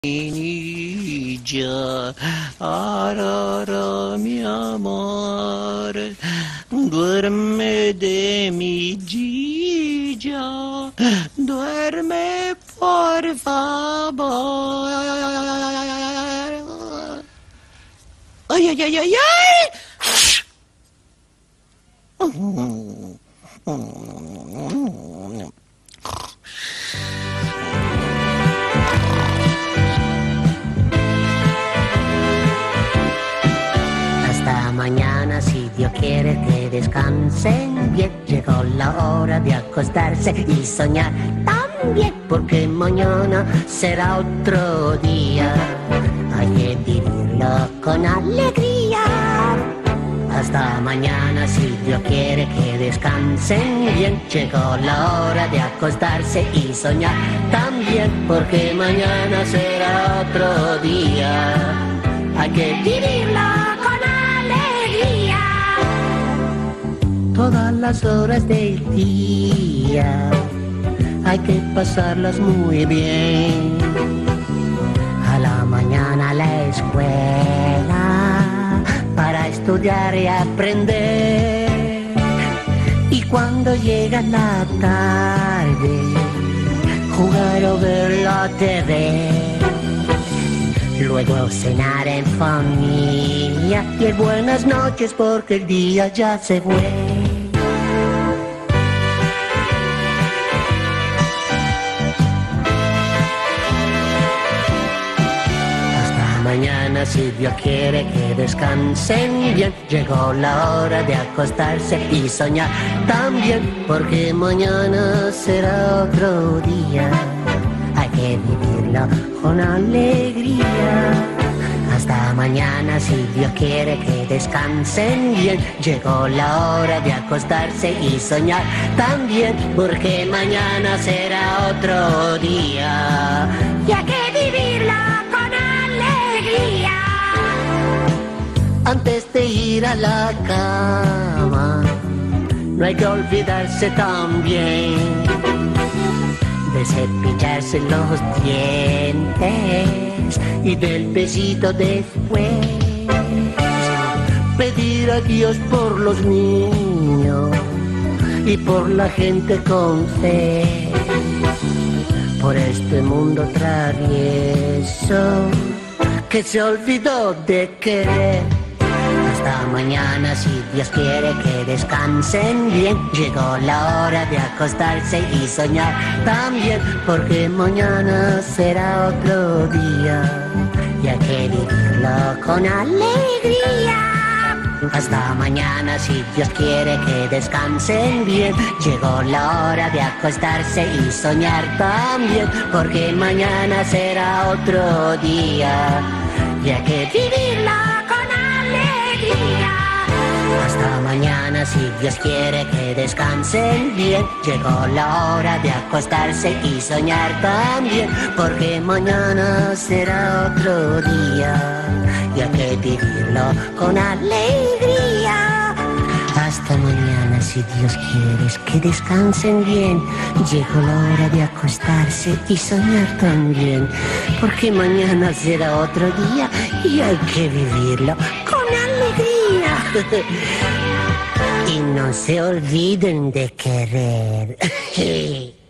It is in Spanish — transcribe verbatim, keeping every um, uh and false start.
Già, arara mi amore, duerme de mi Gigia, duerme por favor. Ay, ay, ay, ay, ay. Hasta mañana, si Dios quiere que descansen bien. Llegó la hora de acostarse y soñar también, porque mañana será otro día. Hay que vivirlo con alegría. Hasta mañana, si Dios quiere que descansen bien. Llegó la hora de acostarse y soñar también, porque mañana será otro día. Hay que vivirlo con alegría. Todas las horas del día hay que pasarlas muy bien. A la mañana a la escuela para estudiar y aprender. Y cuando llega la tarde, jugar o ver la T V. Luego cenar en familia y el buenas noches porque el día ya se fue. Hasta mañana, si Dios quiere que descansen bien. Llegó la hora de acostarse y soñar también, porque mañana será otro día. Hay que vivirlo con alegría. Hasta mañana, si Dios quiere que descansen bien. Llegó la hora de acostarse y soñar también, porque mañana será otro día. Y hay que vivirlo con alegría. Antes de ir a la cama, no hay que olvidarse también de cepillarse los dientes y del besito después. Pedir a Dios por los niños y por la gente con fe, por este mundo travieso que se olvidó de querer. Hasta mañana, si Dios quiere que descansen bien. Llegó la hora de acostarse y soñar también, porque mañana será otro día y hay que vivirlo con alegría. Hasta mañana, si Dios quiere que descansen bien. Llegó la hora de acostarse y soñar también, porque mañana será otro día y hay que vivirlo con alegría. Hasta mañana, si Dios quiere que descansen bien. Llegó la hora de acostarse y soñar también, porque mañana será otro día y hay que vivirlo con alegría. Hasta mañana, si Dios quiere que descansen bien. Llegó la hora de acostarse y soñar también, porque mañana será otro día y hay que vivirlo con alegría. Y no se olviden de querer.